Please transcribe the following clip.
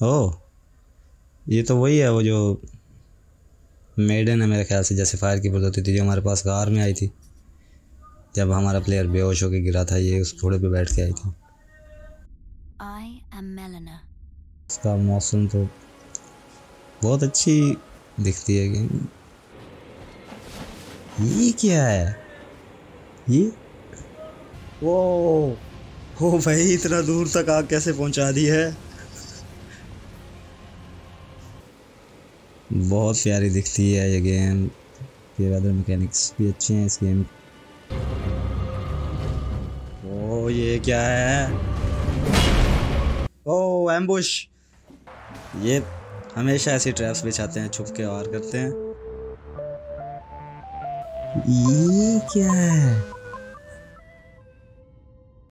ओह, ये तो वही है वो जो मेडन है मेरे ख्याल से, जैसे फायर कीपर होती थी जो हमारे पास कार में आई थी जब हमारा प्लेयर बेहोश होकर गिरा था, ये उस घोड़े पे बैठ के आई थी। इसका मौसम तो बहुत अच्छी दिखती है गेम। ये क्या है ये? ओ हो भाई, इतना दूर तक आग कैसे पहुंचा दी है। बहुत प्यारी दिखती है ये गेम। ये वेदर मैकेनिक्स भी अच्छे हैं इस गेम। ओ ये क्या है? ओ एम्बुश। ये हमेशा ऐसी ट्रैप्स बिछाते हैं, छुप के वार करते हैं। ये क्या है?